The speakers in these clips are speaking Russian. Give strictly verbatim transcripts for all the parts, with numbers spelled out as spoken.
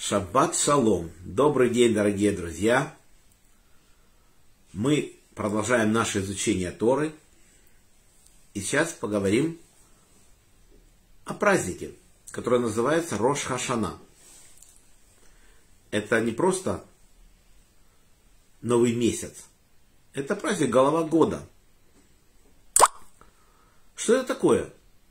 Шаббат шалом! Добрый день, дорогие друзья! Мы продолжаем наше изучение Торы. И сейчас поговорим о празднике, который называется Рош ха-Шана. Это не просто новый месяц. Это праздник голова года. Что это такое?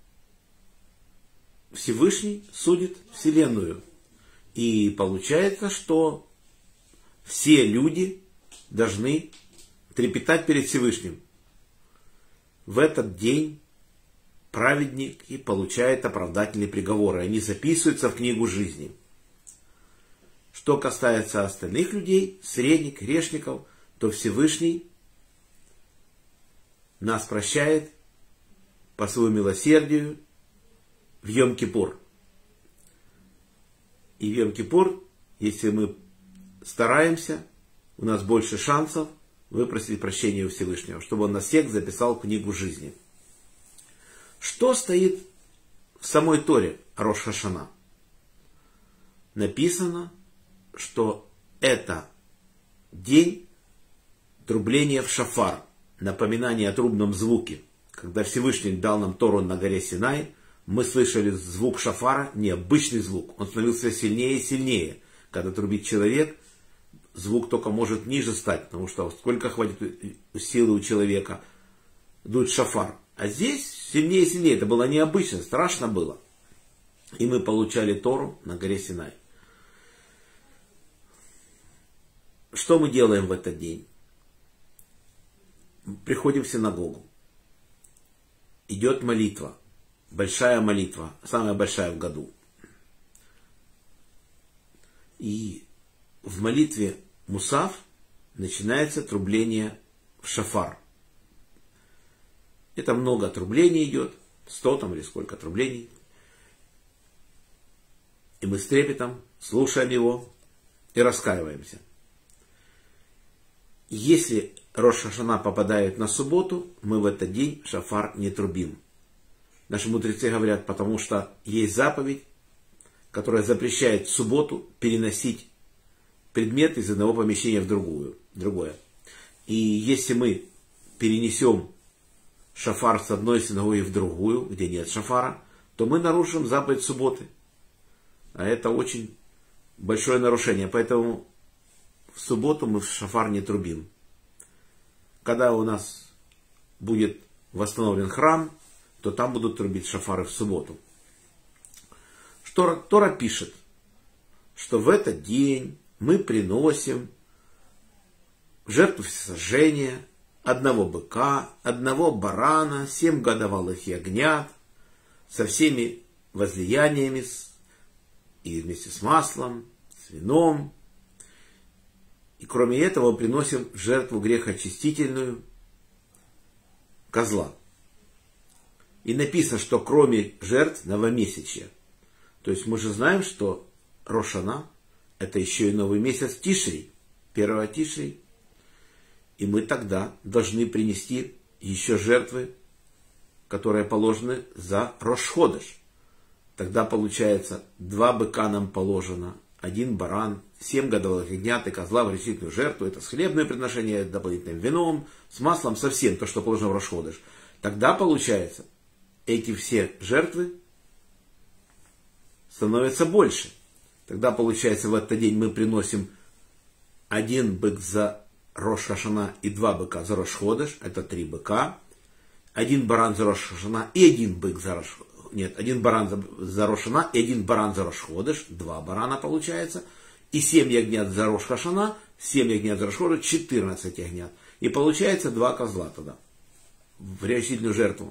Всевышний судит Вселенную. И получается, что все люди должны трепетать перед Всевышним. В этот день праведники получают оправдательные приговоры. Они записываются в книгу жизни. Что касается остальных людей, средних, грешников, то Всевышний нас прощает по своему милосердию в Йом-Кипур. И в Йом-Кипур, если мы стараемся, у нас больше шансов выпросить прощение у Всевышнего, чтобы он нас всех записал в книгу жизни. Что стоит в самой Торе Рош ха-Шана? Написано, что это день трубления в шафар, напоминание о трубном звуке. Когда Всевышний дал нам Тору на горе Синай, мы слышали звук шафара, необычный звук. Он становился сильнее и сильнее. Когда трубит человек, звук только может ниже стать, потому что сколько хватит силы у человека дуть шафар. А здесь сильнее и сильнее. Это было необычно, страшно было. И мы получали Тору на горе Синай. Что мы делаем в этот день? Приходим в синагогу. Идет молитва. Большая молитва, самая большая в году. И в молитве Мусав начинается трубление в шафар. Это много трублений идет, сто там или сколько трублений. И мы с трепетом слушаем его и раскаиваемся. Если Рош ха-Шана попадает на субботу, мы в этот день шафар не трубим. Наши мудрецы говорят, потому что есть заповедь, которая запрещает в субботу переносить предмет из одного помещения в другую, другое. И если мы перенесем шафар с одной синагоги в другую, где нет шафара, то мы нарушим заповедь субботы. А это очень большое нарушение. Поэтому в субботу мы в шафар не трубим. Когда у нас будет восстановлен храм, то там будут трубить шафары в субботу. Что Тора пишет, что в этот день мы приносим в жертву всесожжения одного быка, одного барана, семь годовалых ягнят, со всеми возлияниями и вместе с маслом, с вином. И кроме этого мы приносим в жертву грехоочистительную козла. И написано, что кроме жертв новомесячья. То есть мы же знаем, что Рош ха-Шана это еще и новый месяц Тишри, первого Тишри. И мы тогда должны принести еще жертвы, которые положены за Рош-ходеш. Тогда получается, два быка нам положено, один баран, семь годовалых ягнят и козла в очистительную жертву. Это с хлебным приношением, с дополнительным вином, с маслом, совсем то, что положено в Рош-ходеш. Тогда получается, эти все жертвы становятся больше. Тогда получается, в этот день мы приносим один бык за Рош ха-Шана и два быка за Рош-ходеш. Это три быка. Один баран за Рош ха-Шана и один бык за Рош... Нет, один баран за, за Рош ха-Шана и один баран за Рош-ходеш. Два барана получается. И семь ягнят за Рош ха-Шана, семь ягнят за Рош-ходеш, четырнадцать ягнят. И получается два козла тогда. В очистительную жертву.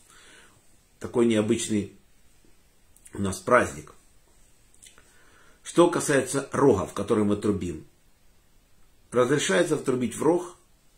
Такой необычный у нас праздник. Что касается рогов, которые мы трубим. Разрешается трубить в рог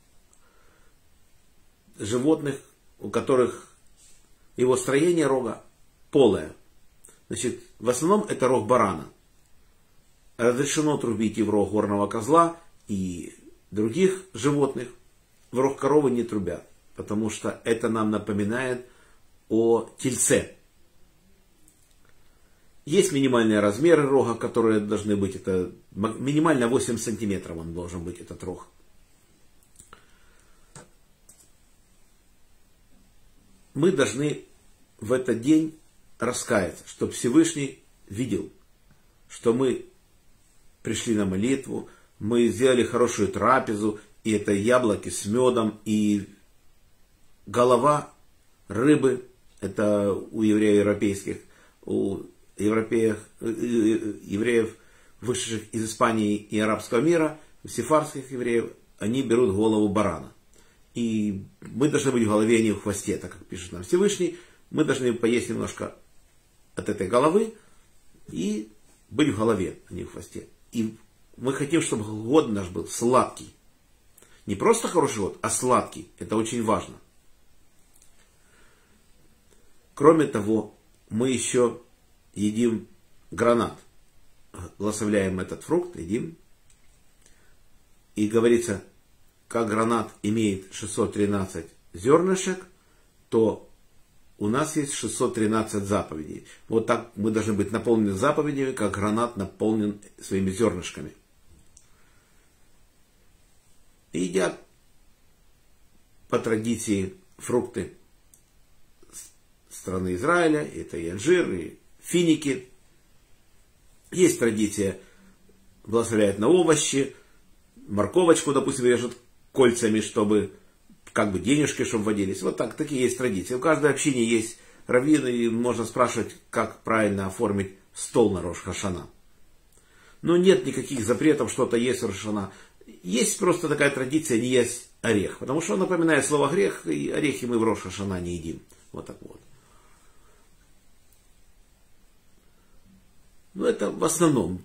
животных, у которых его строение рога полое. Значит, в основном это рог барана. Разрешено трубить и в рог горного козла, и других животных. В рог коровы не трубят, потому что это нам напоминает о тельце. Есть минимальные размеры рога, которые должны быть. Это минимально восемь сантиметров он должен быть, этот рог. Мы должны в этот день раскаяться, чтобы Всевышний видел, что мы пришли на молитву, мы сделали хорошую трапезу, и это яблоки с медом, и голова рыбы, это у евреев европейских, у европеев, евреев, вышедших из Испании и арабского мира, у сефардских евреев, они берут голову барана. И мы должны быть в голове, а не в хвосте, так как пишет нам Всевышний. Мы должны поесть немножко от этой головы и быть в голове, а не в хвосте. И мы хотим, чтобы год наш был сладкий. Не просто хороший год, а сладкий. Это очень важно. Кроме того, мы еще едим гранат. Благословляем этот фрукт, едим. И говорится, как гранат имеет шестьсот тринадцать зернышек, то у нас есть шестьсот тринадцать заповедей. Вот так мы должны быть наполнены заповедями, как гранат наполнен своими зернышками. И едят по традиции фрукты страны Израиля. Это и инжир, и финики. Есть традиция, благословляют на овощи. Морковочку, допустим, режут кольцами, чтобы как бы денежки, чтобы водились. Вот так, такие есть традиции. В каждой общине есть раввины, и можно спрашивать, как правильно оформить стол на Рош ха-Шана. Но нет никаких запретов, что-то есть в Рош ха-Шана. Есть просто такая традиция, не есть орех. Потому что он напоминает слово грех, и орехи мы в Рош ха-Шана не едим. Вот так вот. Ну, это в основном.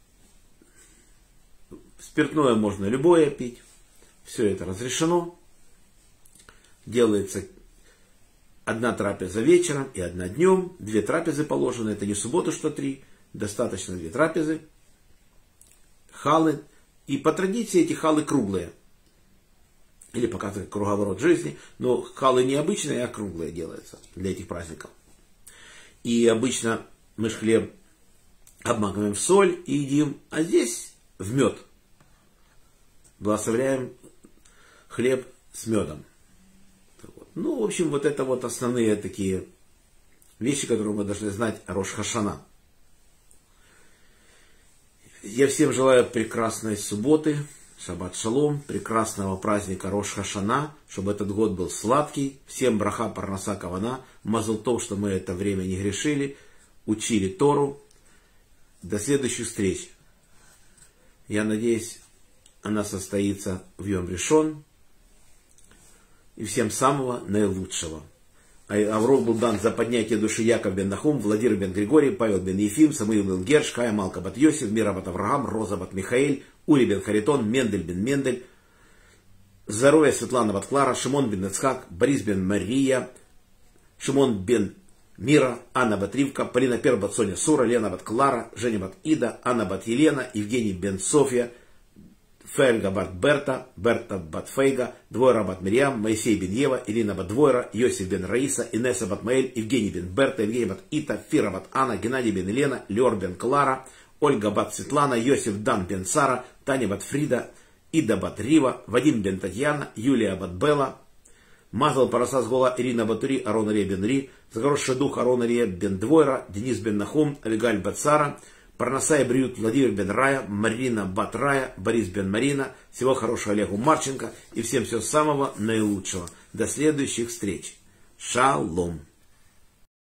Спиртное можно любое пить. Все это разрешено. Делается одна трапеза вечером и одна днем. Две трапезы положены. Это не суббота, что три. Достаточно две трапезы. Халы. И по традиции эти халы круглые. Или показывают круговорот жизни. Но халы не обычные, а круглые делаются для этих праздников. И обычно мы ж хлеб обмакиваем в соль и едим. А здесь в мед. Благословляем хлеб с медом. Ну, в общем, вот это вот основные такие вещи, которые мы должны знать о Рош ха-Шана. Я всем желаю прекрасной субботы, шаббат шалом, прекрасного праздника Рош ха-Шана, чтобы этот год был сладкий. Всем браха, парнаса, кавана. Мазал тов, что мы это время не грешили, учили Тору. До следующих встреч. Я надеюсь, она состоится в Йом Ришон. И всем самого наилучшего. А урок был дан за поднятие души Яков бен Нахум, Владимир бен Григорий, Павел бен Ефим, Самуил бен Герш, Хая Малка бат Йосиф, Мира бат Авраам, Роза бат Михаэль, Ури бен Харитон, Мендель бен Мендель, Зароя Светлана бат Клара, Шимон бен Ицхак, Борис бен Мария, Шимон бен Мира, Анна бат Ривка, Полина Пер бат Соня Сура, Лена бат Клара, Женя бат Ида, Анна бат Елена, Евгений бен Софья, Фельга бат Берта, Берта бат Фейга, Двойра бат Мириам, Моисей бен Ева, Ирина бат Двойра, Йосиф бен Раиса, Инесса бат Маэль, Евгений бен Берта, Евгений бат Ита, Фира бат Анна, Геннадий бен Елена, Леор бен Клара, Ольга бат Светлана, Йосиф дан бен Сара, Таня бат Фрида, Ида бат Рива, Вадим бен Татьяна, Юлия бат Белла, Мазал Парасас Гола, Ирина Батури, Арон Ария бен Ри, Загородший дух Арон Ария бен Двойра, Денис бен Нахум, Авигаль бат Сара, Парнасай Бриют, Владимир бен Рая, Марина бат Рая, Борис бен Марина. Всего хорошего Олегу Марченко и всем всего самого наилучшего. До следующих встреч. Шалом.